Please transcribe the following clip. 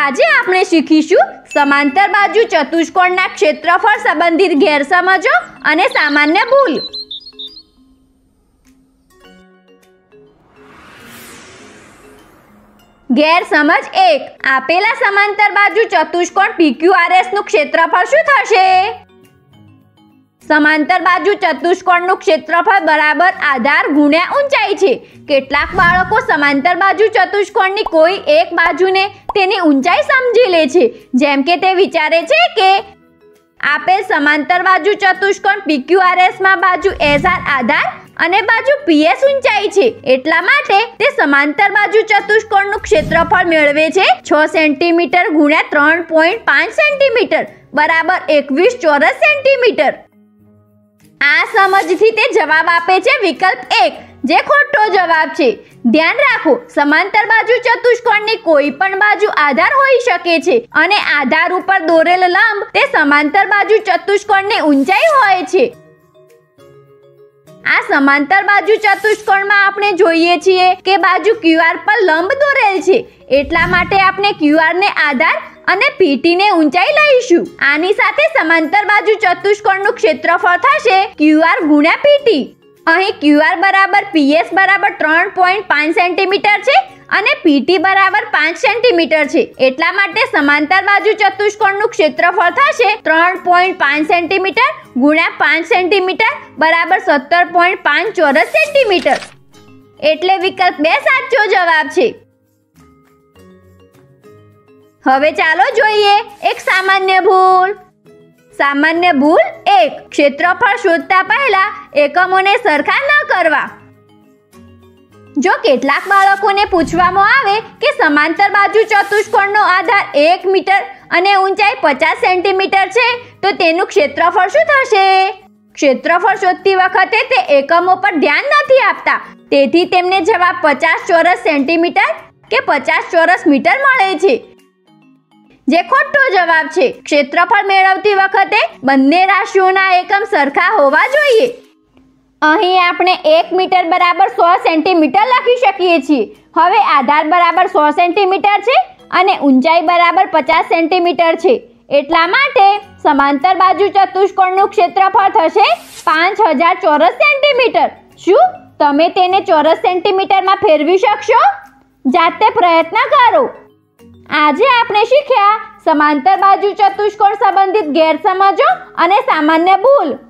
આજે આપણે શીખીશું સમાંતર બાજુ ચતુષ્કોણના ક્ષેત્રફળ સંબંધિત ગેરસમજો અને સામાન્ય ભૂલ। ગેરસમજ 1। આપેલા સમાંતર બાજુ ચતુષ્કોણ PQRS નું ક્ષેત્રફળ શું થશે? સમાંતર બાજુ ચતુષ્કોણનું ક્ષેત્રફળ બરાબર આધાર ગુણ્યા ઊંચાઈ છે। કેટલાક બાળકો સમાંતર બાજુ ચતુષ્કોણની કોઈ એક બાજુને તેની ઊંચાઈ સમજી લે છે, જેમ કે તે વિચારે છે કે આપેલ સમાંતર બાજુ ચતુષ્કોણ PQRS માં બાજુ SR આધાર અને બાજુ PS ઊંચાઈ છે, એટલા માટે તે સમાંતર બાજુ ચતુષ્કોણનું ક્ષેત્રફળ મેળવે છે 6 સેન્ટીમીટર ગુણ્યા 3.5 સેન્ટીમીટર બરાબર 21 ચોરસ સેન્ટીમીટર। આ સમજથી તે જવાબ આપે છે વિકલ્પ 1, જે ખોટો જવાબ છે। ધ્યાન રાખો, સમાંતર બાજુ ચતુષ્કોણની કોઈ પણ બાજુ આધાર હોઈ શકે છે અને આધાર ઉપર દોરેલ લંબ તે સમાંતર બાજુ ચતુષ્કોણની ઊંચાઈ હોય છે। આ સમાંતર બાજુ ચતુષ્કોણમાં આપણે જોઈએ છીએ કે બાજુ QR પર લંબ દોરેલ છે, એટલા માટે આપણે QR ને આધાર અને PT ને ઊંચાઈ લઈશું। આની સાથે સમાંતર બાજુ ચતુષ્કોણનું ક્ષેત્રફળ થશે QR ગુણ્યા PT। અહીં QR બરાબર PS બરાબર 3.5 સેન્ટીમીટર છે અને PT બરાબર 5 સેન્ટીમીટર છે, એટલા માટે સમાંતર બાજુ ચતુષ્કોણનું ક્ષેત્રફળ થશે 3.5 સેન્ટીમીટર ગુણ્યા 5 સેન્ટીમીટર બરાબર 17.5 ચોરસ સેન્ટીમીટર, એટલે વિકલ્પ 2 સાચો જવાબ છે। હવે ચાલો જોઈએ એક સામાન્ય ભૂલ। સામાન્ય ભૂલ 1। ક્ષેત્રફળ શોધતા પહેલા એકમોને સરખા ન કરવા। જો કેટલાક બાળકોને પૂછવામાં આવે કે સમાંતર બાજુ ચતુષ્કોણનો આધાર 1 મીટર અને ઊંચાઈ 50 સેન્ટીમીટર છે, તો તેનું ક્ષેત્રફળ શું થશે? ક્ષેત્રફળ શોધતી વખતે તે એકમો પર ધ્યાન નથી આપતા, તેથી તેમને જવાબ 50 ચોરસ સેન્ટીમીટર કે 50 ચોરસ મીટર મળે છે, જે ખોટો જવાબ છે। ક્ષેત્રફળ મેળવતી વખતે બંને રાશિઓના એકમ સરખા હોવા જોઈએ। અહીં આપણે 1 મીટર બરાબર 100 સેન્ટીમીટર લખી શકીએ છીએ। હવે આધાર બરાબર 100 સેન્ટીમીટર છે અને ઊંચાઈ બરાબર 50 સેન્ટીમીટર છે, એટલા માટે સમાંતર બાજુ ચતુષ્કોણનું ક્ષેત્રફળ થશે 5000 ચોરસ સેન્ટીમીટર। શું તમે તેને ચોરસ સેન્ટીમીટરમાં ફેરવી શકશો? જાતે પ્રયત્ન કરો। આજે આપણે શીખ્યા સમાંતર બાજુ ચતુષ્કોણ સંબંધિત ગેરસમજો અને સામાન્ય ભૂલ।